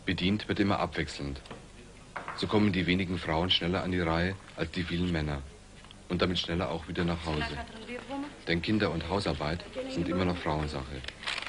Bedient wird immer abwechselnd. So kommen die wenigen Frauen schneller an die Reihe als die vielen Männer. Und damit schneller auch wieder nach Hause. Denn Kinder und Hausarbeit sind immer noch Frauensache.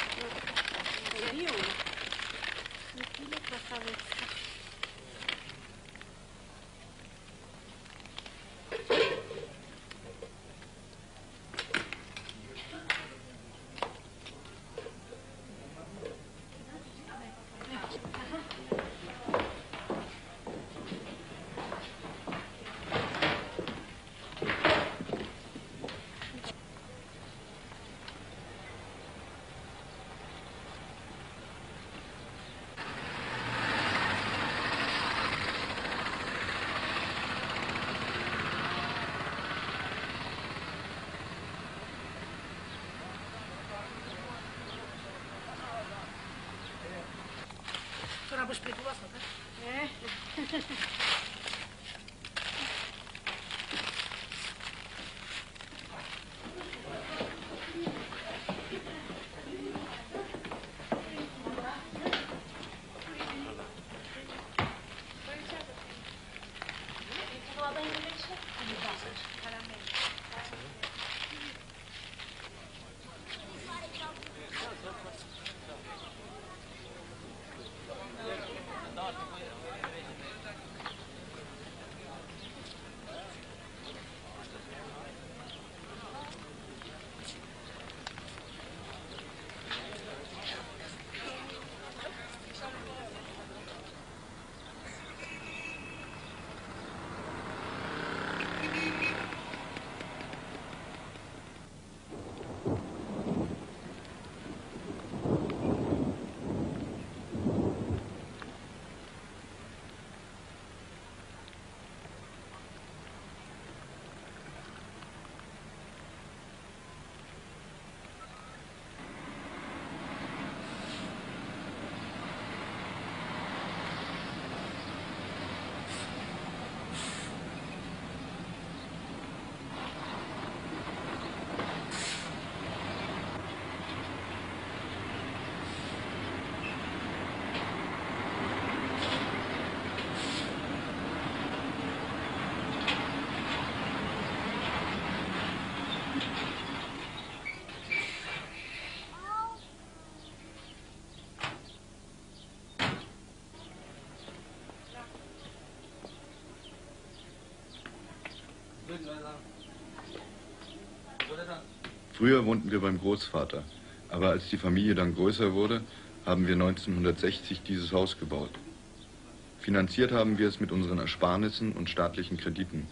Früher wohnten wir beim Großvater, aber als die Familie dann größer wurde, haben wir 1960 dieses Haus gebaut. Finanziert haben wir es mit unseren Ersparnissen und staatlichen Krediten.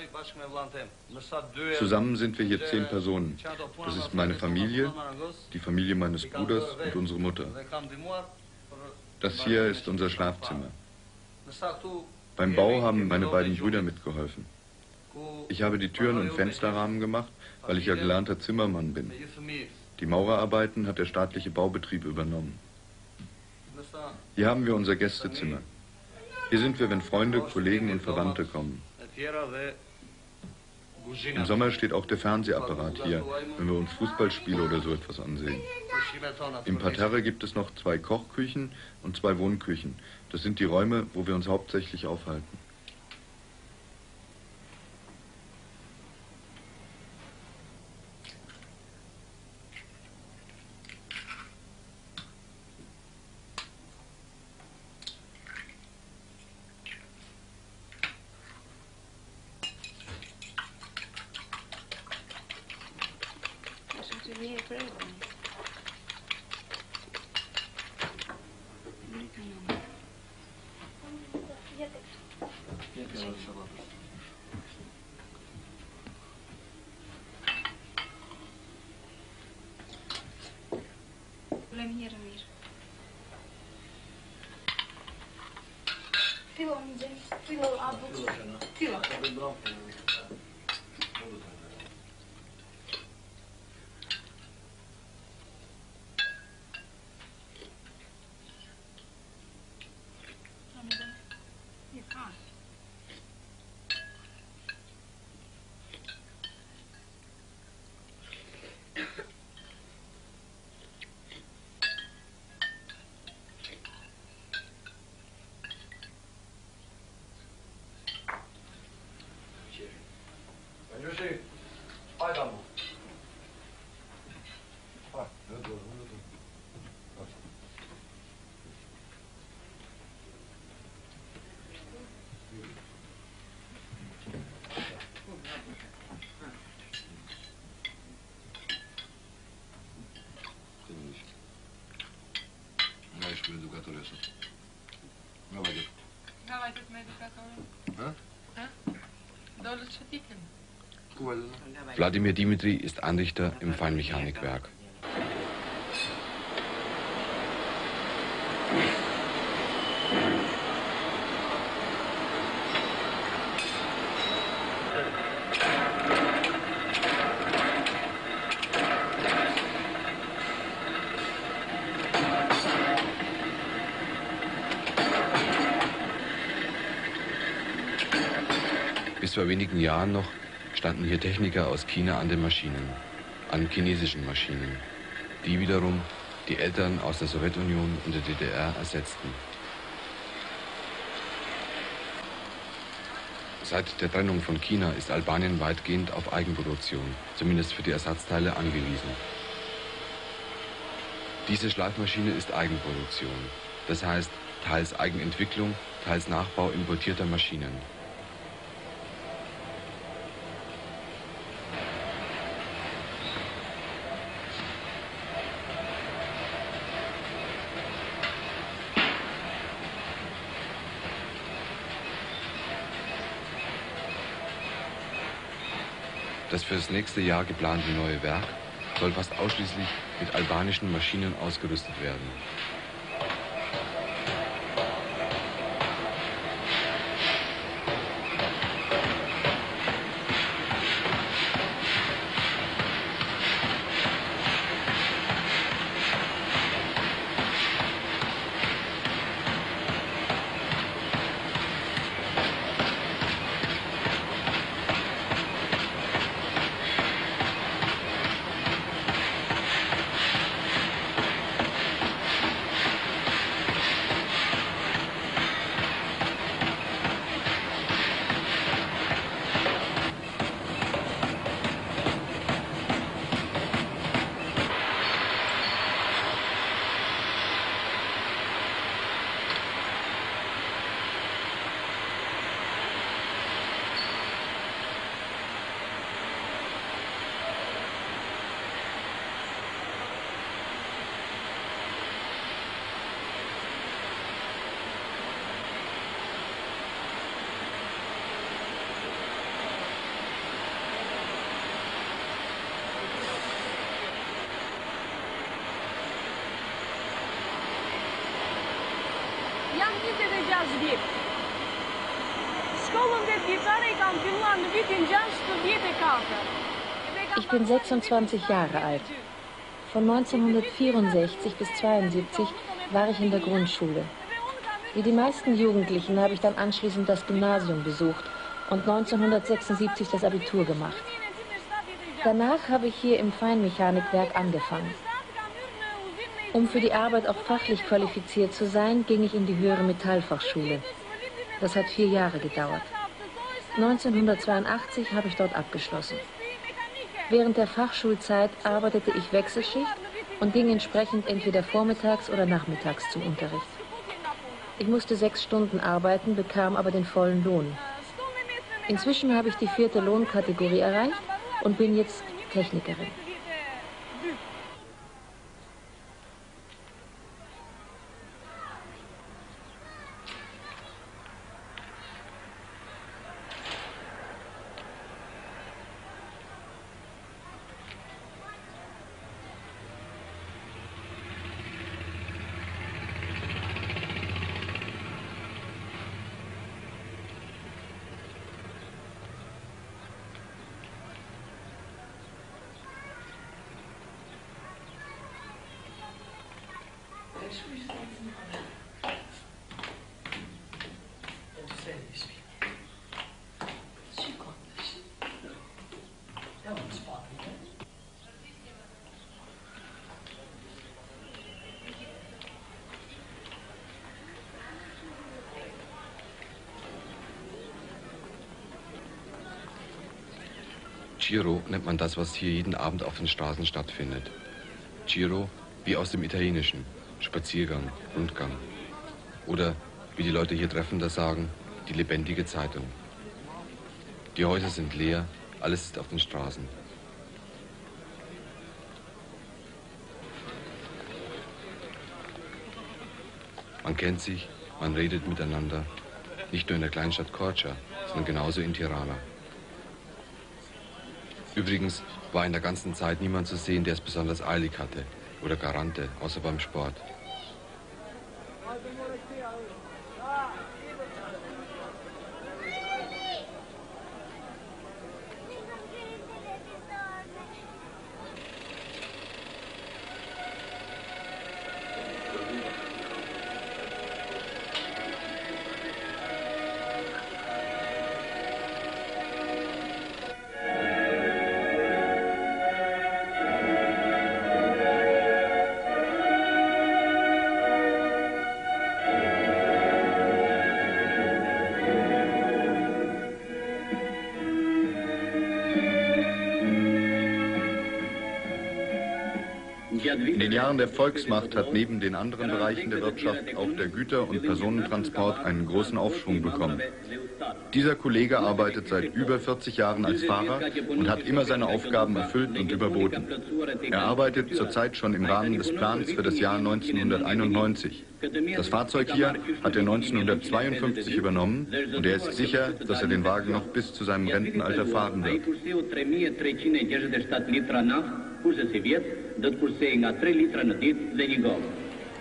Zusammen sind wir hier 10 Personen. Das ist meine Familie, die Familie meines Bruders und unsere Mutter. Das hier ist unser Schlafzimmer. Beim Bau haben meine beiden Brüder mitgeholfen. Ich habe die Türen und Fensterrahmen gemacht, weil ich ja gelernter Zimmermann bin. Die Maurerarbeiten hat der staatliche Baubetrieb übernommen. Hier haben wir unser Gästezimmer. Hier sind wir, wenn Freunde, Kollegen und Verwandte kommen. Im Sommer steht auch der Fernsehapparat hier, wenn wir uns Fußballspiele oder so etwas ansehen. Im Parterre gibt es noch 2 Kochküchen und 2 Wohnküchen. Das sind die Räume, wo wir uns hauptsächlich aufhalten. cu educatorii ăsta. Nu mai decât. Давайте с медикатором. А? А? Долу шатикен. Wladimir Dimitri ist Anrichter im Feinmechanikwerk. Bis vor wenigen Jahren noch standen hier Techniker aus China an den Maschinen, an chinesischen Maschinen, die wiederum die Eltern aus der Sowjetunion und der DDR ersetzten. Seit der Trennung von China ist Albanien weitgehend auf Eigenproduktion, zumindest für die Ersatzteile, angewiesen. Diese Schleifmaschine ist Eigenproduktion, das heißt teils Eigenentwicklung, teils Nachbau importierter Maschinen. Das für das nächste Jahr geplante neue Werk soll fast ausschließlich mit albanischen Maschinen ausgerüstet werden. Ich bin 26 Jahre alt. Von 1964 bis 1972 war ich in der Grundschule. Wie die meisten Jugendlichen habe ich dann anschließend das Gymnasium besucht und 1976 das Abitur gemacht. Danach habe ich hier im Feinmechanikwerk angefangen. Um für die Arbeit auch fachlich qualifiziert zu sein, ging ich in die höhere Metallfachschule. Das hat 4 Jahre gedauert. 1982 habe ich dort abgeschlossen. Während der Fachschulzeit arbeitete ich Wechselschicht und ging entsprechend entweder vormittags oder nachmittags zum Unterricht. Ich musste 6 Stunden arbeiten, bekam aber den vollen Lohn. Inzwischen habe ich die 4. Lohnkategorie erreicht und bin jetzt Technikerin. Giro nennt man das, was hier jeden Abend auf den Straßen stattfindet. Giro wie aus dem Italienischen, Spaziergang, Rundgang. Oder, wie die Leute hier treffender sagen, die lebendige Zeitung. Die Häuser sind leer, alles ist auf den Straßen. Man kennt sich, man redet miteinander. Nicht nur in der Kleinstadt Korça, sondern genauso in Tirana. Übrigens war in der ganzen Zeit niemand zu sehen, der es besonders eilig hatte oder Garante, außer beim Sport. In den Jahren der Volksmacht hat neben den anderen Bereichen der Wirtschaft auch der Güter- und Personentransport einen großen Aufschwung bekommen. Dieser Kollege arbeitet seit über 40 Jahren als Fahrer und hat immer seine Aufgaben erfüllt und überboten. Er arbeitet zurzeit schon im Rahmen des Plans für das Jahr 1991. Das Fahrzeug hier hat er 1952 übernommen und er ist sicher, dass er den Wagen noch bis zu seinem Rentenalter fahren wird. Dët kursej nga 3 litra në ditë dhe 1 gollë.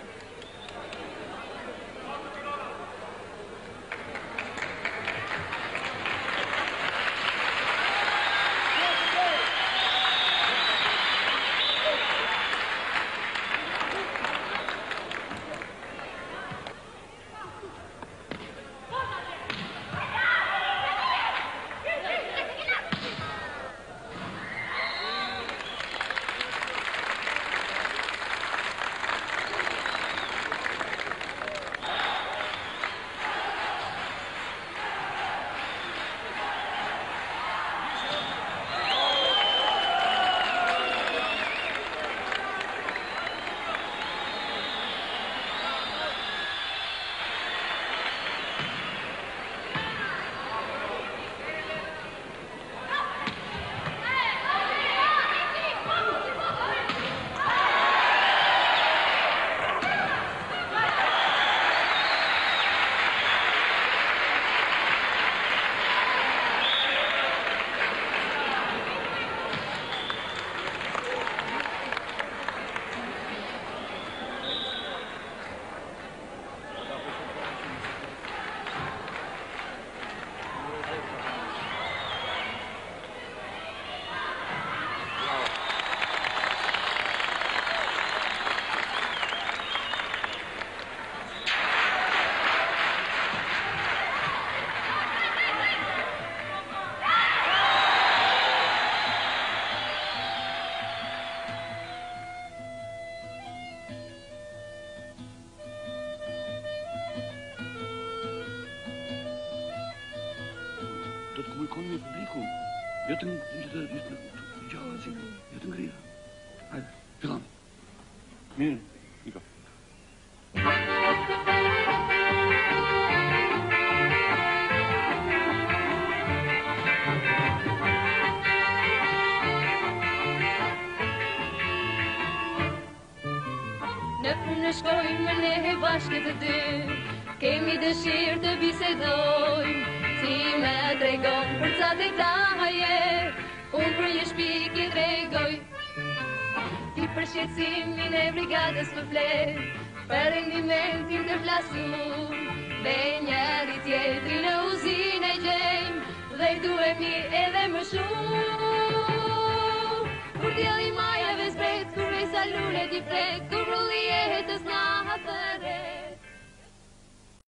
Come il pubblico. Io tengo... Ja, zie je. Je tengo hier. Hij, Milan. Meer. Nico. Në punë shkojmë ne bashkë të dy, kemi dëshirë të bisedojmë, ti me tregon për ca detaje, unë për një shpiki tregoj. Ti për shqetësimin e brigadës më flet, për rendimentin të flasur, dhe njëri tjetri në uzinë e gjejmë, dhe i duhemi edhe më shumë. Kur djeli majave zbret, kur vesa lule t'i flet, kur rulli e hetës na hapëre.